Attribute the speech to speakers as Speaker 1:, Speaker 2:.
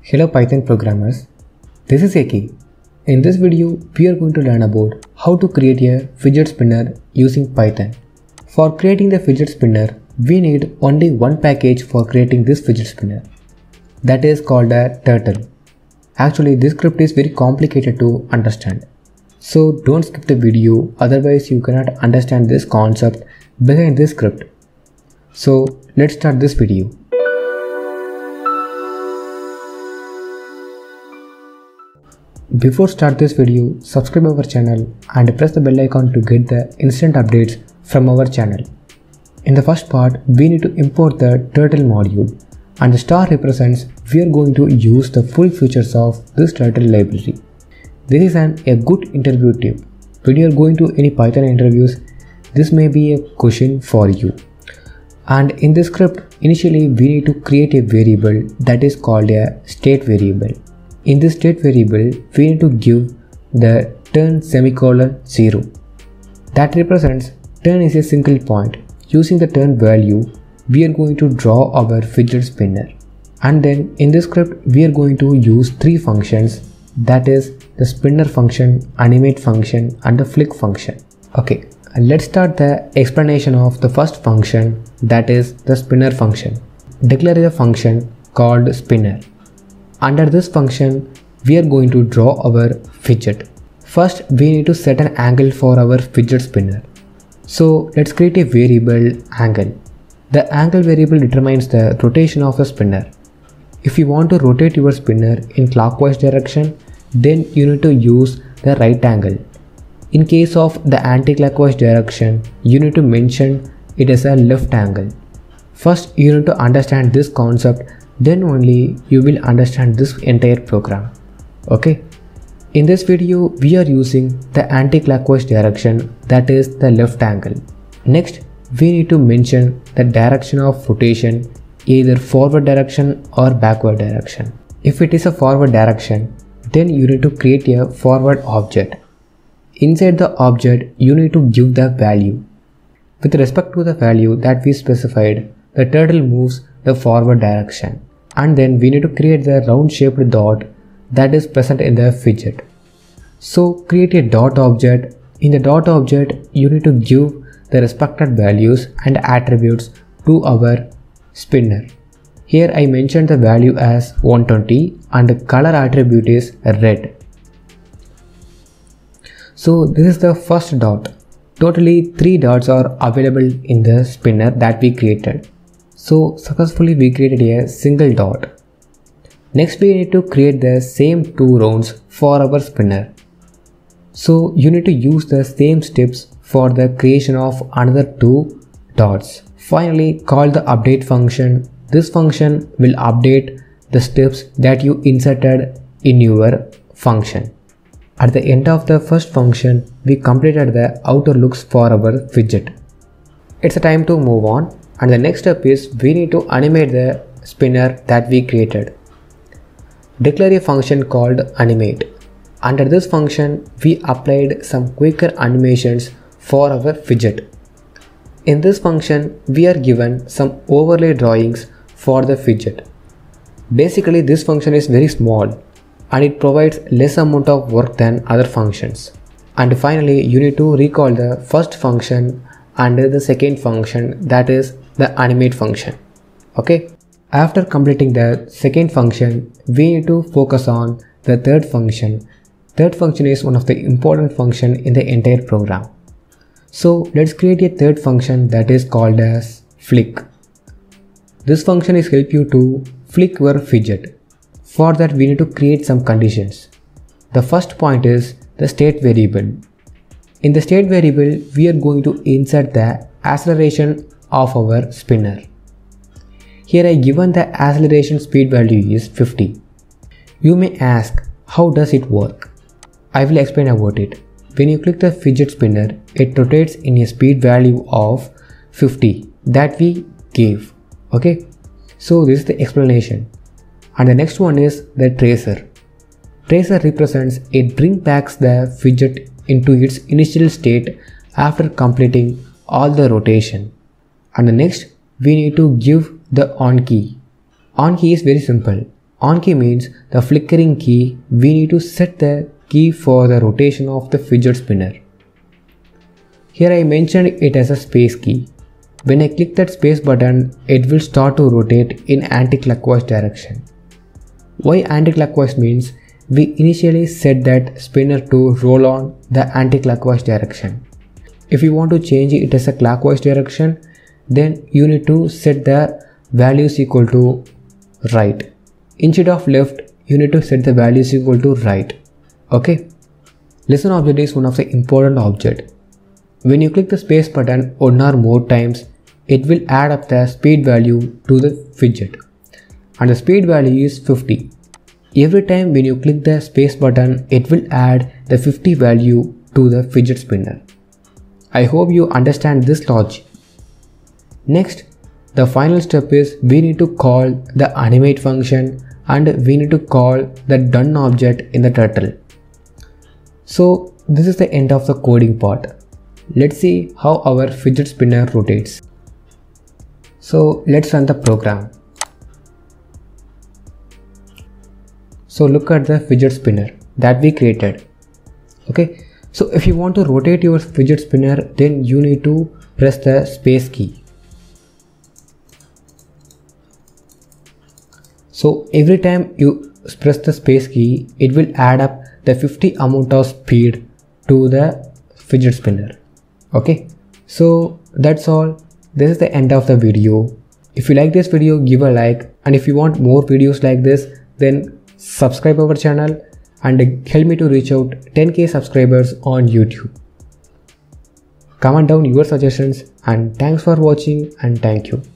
Speaker 1: Hello Python programmers, this is Eki. In this video, we are going to learn about how to create a fidget spinner using Python. For creating the fidget spinner, we need only one package for creating this fidget spinner. That is called a turtle. Actually, this script is very complicated to understand. So don't skip the video, otherwise you cannot understand this concept behind this script. So let's start this video. Before start this video, subscribe our channel and press the bell icon to get the instant updates from our channel. In the first part, we need to import the turtle module, and the star represents we are going to use the full features of this turtle library. This is a good interview tip. When you are going to any Python interviews, this may be a question for you. And in this script, initially we need to create a variable that is called a state variable. In this state variable, we need to give the turn semicolon 0. That represents turn is a single point. Using the turn value, we are going to draw our fidget spinner. And then in this script, we are going to use three functions, that is the spinner function, animate function and the flick function. Okay, let's start the explanation of the first function, that is the spinner function. Declare a function called spinner. Under this function, we are going to draw our fidget. First, we need to set an angle for our fidget spinner. So let's create a variable angle. The angle variable determines the rotation of the spinner. If you want to rotate your spinner in clockwise direction, then you need to use the right angle. In case of the anti-clockwise direction, you need to mention it as a left angle. First, you need to understand this concept, then only you will understand this entire program. Okay. In this video, we are using the anti-clockwise direction, that is the left angle. Next, we need to mention the direction of rotation, either forward direction or backward direction. If it is a forward direction, then you need to create a forward object. Inside the object, you need to give the value. With respect to the value that we specified, the turtle moves the forward direction. And then we need to create the round shaped dot that is present in the fidget. So create a dot object. In the dot object, you need to give the respected values and attributes to our spinner. Here I mentioned the value as 120 and the color attribute is red. So this is the first dot. Totally 3 dots are available in the spinner that we created. So successfully we created a single dot. Next we need to create the same 2 rounds for our spinner. So you need to use the same steps for the creation of another 2 dots. Finally, call the update function. This function will update the steps that you inserted in your function. At the end of the first function, we completed the outer looks for our fidget. It's a time to move on. And the next step is we need to animate the spinner that we created. Declare a function called animate. Under this function, we applied some quicker animations for our fidget. In this function, we are given some overlay drawings for the fidget. Basically, this function is very small and it provides less amount of work than other functions. And finally, you need to recall the first function and the second function, that is the animate function. Okay. After completing the second function, we need to focus on the third function. Third function is one of the important function in the entire program. So let's create a third function that is called as flick. This function is help you to flick your fidget. For that we need to create some conditions. The first point is the state variable. In the state variable, we are going to insert the acceleration of our spinner. Here I given the acceleration speed value is 50. You may ask, how does it work? I will explain about it. When you click the fidget spinner, it rotates in a speed value of 50 that we gave. Okay, so this is the explanation. And the next one is the tracer. Tracer represents it brings back the fidget into its initial state after completing all the rotation. And the next, we need to give the on key. On key is very simple. On key means the flickering key. We need to set the key for the rotation of the fidget spinner. Here I mentioned it as a space key. When I click that space button, it will start to rotate in anti-clockwise direction. Why anti-clockwise means we initially set that spinner to roll on the anti-clockwise direction. If you want to change it as a clockwise direction, then you need to set the values equal to right. Instead of left, you need to set the values equal to right. Okay. Listen object is one of the important object. When you click the space button one or more times, it will add up the speed value to the fidget. And the speed value is 50. Every time when you click the space button, it will add the 50 value to the fidget spinner. I hope you understand this logic. Next, the final step is we need to call the animate function and we need to call the done object in the turtle. So this is the end of the coding part. Let's see how our fidget spinner rotates. So let's run the program. So look at the fidget spinner that we created. Okay, so if you want to rotate your fidget spinner, then you need to press the space key. So every time you press the space key, it will add up the 50 amount of speed to the fidget spinner. Okay, so that's all. This is the end of the video. If you like this video, give a like, and if you want more videos like this, then subscribe our channel and help me to reach out 10k subscribers on YouTube. Comment down your suggestions, and thanks for watching, and thank you.